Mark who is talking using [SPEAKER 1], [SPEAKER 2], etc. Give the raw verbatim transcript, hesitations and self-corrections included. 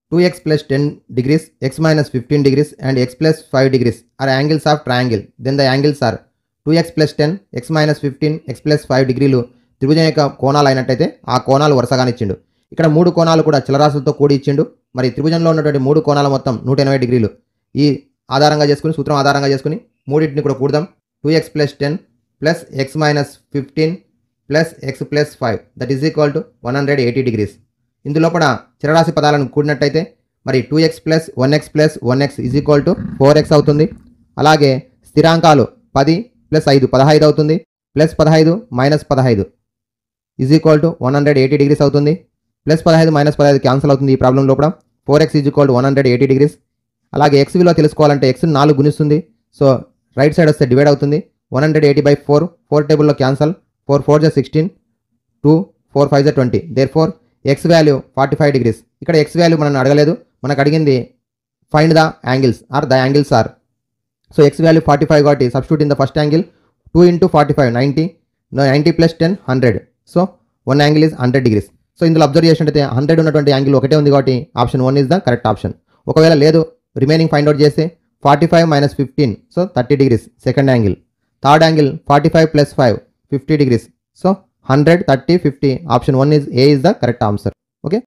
[SPEAKER 1] two x plus ten degrees, x minus fifteen degrees and x plus five degrees are angles of triangle. Then the angles are two x plus ten, x minus fifteen, x plus five డిగ్రీలు త్రిభుజం యొక్క కోణాలు అయినట్టయితే ఆ కోణాలు వరుసగానే ఇచ్చిండు. ఇక్కడ మూడు కోణాలు కూడా చలరాశులతో కూడి ఇచ్చిండు. మరి త్రిభుజంలో ఉన్నటువంటి మూడు కోణాల మొత్తం నూట ఎనభై డిగ్రీలు. ఈ ఆధారంగా చేసుకుని సూత్రం ఆధారంగా చేసుకుని మూడింటిని కూడా కూడదాం. Two x plus ten plus x minus fifteen plus x plus five that is equal to one hundred eighty degrees. ఇందులో కూడా చరరాశి పదాలను కూడినట్టయితే మరి two x plus one x plus one x is equal to four x అవుతుంది. అలాగే స్థిరాంకాలు పది ప్లస్ ఐదు పదహైదు అవుతుంది. ప్లస్ పదహైదు మైనస్ పదహైదు is equal to one hundred eighty degrees అవుతుంది. ప్లస్ పదహైదు మైనస్ పదహైదు క్యాన్సిల్ అవుతుంది ఈ ప్రాబ్లంలో కూడా. Four x is equal to one hundred eighty degrees. అలాగే ఎక్స్ విలువ తెలుసుకోవాలంటే ఎక్స్ నాలుగు గుణిస్తుంది. సో రైట్ సైడ్ వస్తే డివైడ్ అవుతుంది. One hundred eighty by four four టేబుల్లో క్యాన్సల్. ఫోర్ ఫోర్ జా సిక్స్టీన్, టూ ఫోర్ ఫైవ్ జా twenty. There four x value forty five degrees. ఇక్కడ ఎక్స్ వాల్యూ మనం అడగలేదు, మనకు అడిగింది find the angles are the angles are. So x value forty five కాబట్టి substitute in the first angle. Two into forty five ninety, ninety plus ten hundred. So one angle is hundred degrees. So ఇందులో observe చేసినట్టయితే hundred ఉన్నటువంటి angle ఒకటే ఉంది కాబట్టి option one is the correct option. ఒకవేళ లేదు remaining find out చేస్తే forty five minus fifteen so thirty degrees second angle. Third angle forty five plus five fifty degrees. So hundred, thirty, fifty. Option one is A is the correct answer.